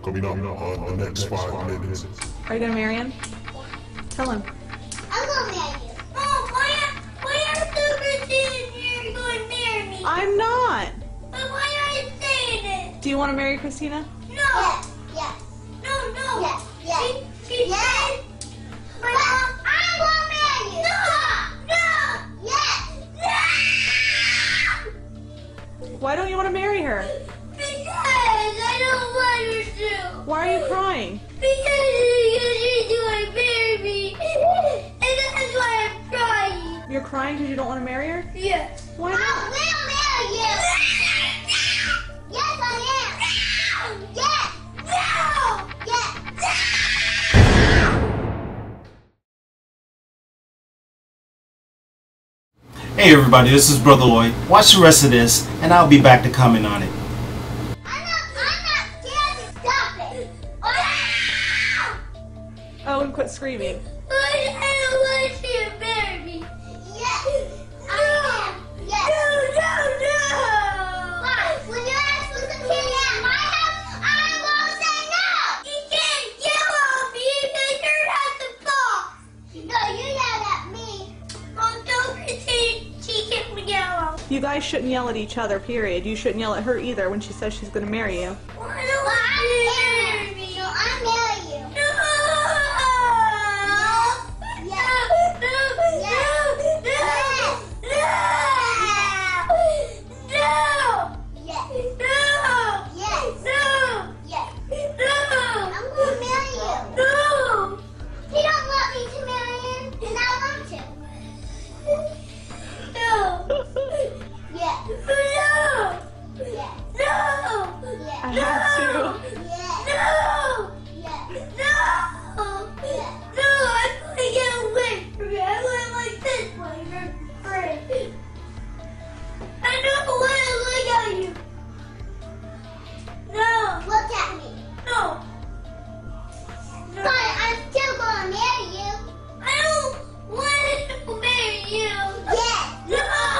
coming up on the next 5 minutes. Are you gonna marry him? Tell him. I'm gonna marry you. Mom, why are Christina and you're going to marry me? I'm not. But why are you saying it? Do you want to marry Christina? No. Yes. Yes. No. No. Yes. Yes. She said. My mom. I'm gonna marry you. No. No. Yes. No. Why don't you want to marry her? Because I don't want her to. Why are you crying? Because she's going to marry me. And that's why I'm crying. You're crying because you don't want to marry her? Yes. Why not? I will marry you. Yes, I am. Yes. No. Yes. Hey everybody, this is Brother Lloyd. Watch the rest of this and I'll be back to comment on it. I'm not scared to stop it. Oh, and quit screaming. I don't want you to marry me. Yes. I am. Yes. No. Why? When you're supposed to kill me at my house, I won't say no. You can't yell at me because you're not the boss. No, you yelled at me. Mom, don't pretend she can't yell. You guys shouldn't yell at each other, period. You shouldn't yell at her either when she says she's going to marry you. I don't want you to marry me. No, I'll marry you. No. Yes. No. Yes. No. No. No. Yes. No. Yes. No. Yes. No. I'm gonna marry you. No. You don't want me to marry him, and I want to. No. Yes. No. Yes. No. Yes. I have to. Yes. No. Yes. No. Yes. No, I'm going to get away from you. I'm going like this way. You're afraid. I don't want to look at you. No. Look at me. No. No. But I'm still going to marry you. I don't want to marry you. Yes. No.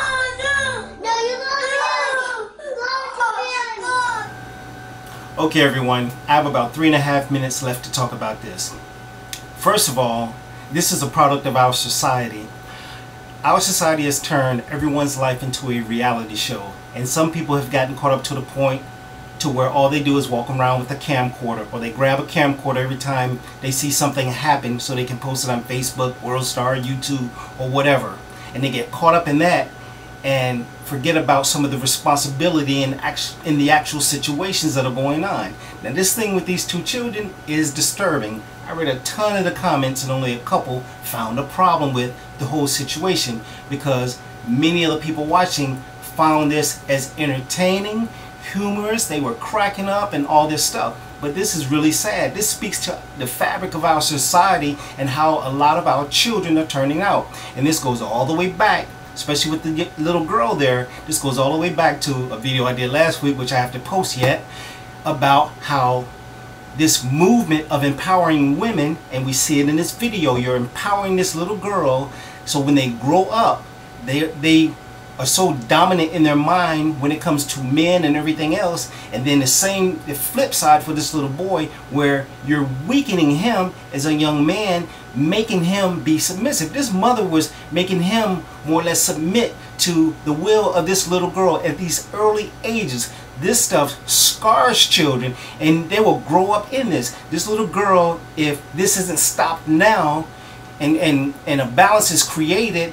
No. No, you're going to marry me. You're going to marry me. Okay everyone, I have about 3.5 minutes left to talk about this. First of all, this is a product of our society. Our society has turned everyone's life into a reality show, and some people have gotten caught up to the point to where all they do is walk around with a camcorder, or they grab a camcorder every time they see something happen so they can post it on Facebook, WorldStar, YouTube, or whatever. And they get caught up in that and forget about some of the responsibility in the actual situations that are going on. Now this thing with these two children is disturbing. I read a ton of the comments and only a couple found a problem with the whole situation, because many of the people watching found this as entertaining, humorous, they were cracking up and all this stuff. But this is really sad. This speaks to the fabric of our society and how a lot of our children are turning out. And this goes all the way back, especially with the little girl there. This goes all the way back to a video I did last week, which I have to post yet, about how this movement of empowering women, and we see it in this video, you're empowering this little girl, so when they grow up, they are so dominant in their mind when it comes to men and everything else. And then the flip side for this little boy, where you're weakening him as a young man, making him be submissive. This mother was making him more or less submit to the will of this little girl at these early ages. This stuff scars children, and they will grow up in this. This little girl, if this isn't stopped now, and a balance is created,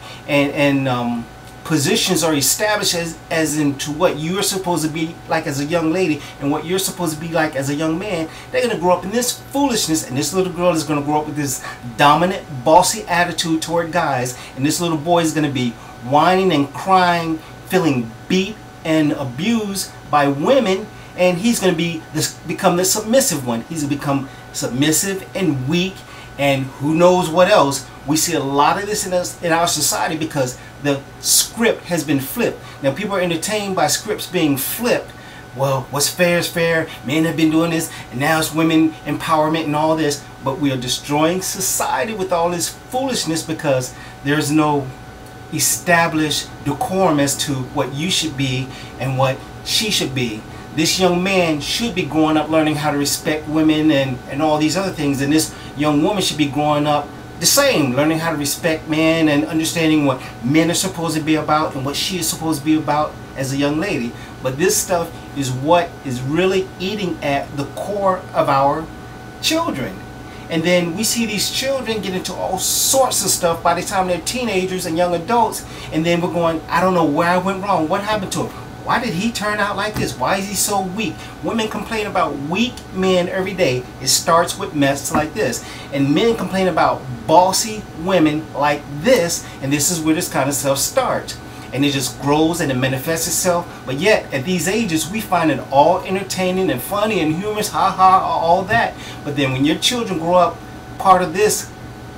and positions are established as into what you're supposed to be like as a young lady and what you're supposed to be like as a young man, they're going to grow up in this foolishness, and this little girl is going to grow up with this dominant, bossy attitude toward guys, and this little boy is going to be whining and crying, feeling beat and abused by women, and he's going to become the submissive one. He's going to become submissive and weak, and who knows what else. We see a lot of this in our society because the script has been flipped. Now people are entertained by scripts being flipped. Well, what's fair is fair. Men have been doing this, and now it's women empowerment and all this. But we are destroying society with all this foolishness because there's no established decorum as to what you should be and what she should be. this young man should be growing up learning how to respect women and all these other things, and this young woman should be growing up the same, learning how to respect men and understanding what men are supposed to be about and what she is supposed to be about as a young lady. But this stuff is what is really eating at the core of our children. And then we see these children get into all sorts of stuff by the time they're teenagers and young adults, and then we're going, I don't know where I went wrong. What happened to him? Why did he turn out like this? Why is he so weak? Women complain about weak men every day. It starts with mess like this. And men complain about bossy women like this, and this is where this kind of stuff starts. And it just grows and it manifests itself. But yet, at these ages, we find it all entertaining and funny and humorous, ha-ha, all that. But then when your children grow up part of this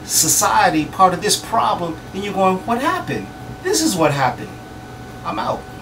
society, part of this problem, then you're going, what happened? This is what happened. I'm out.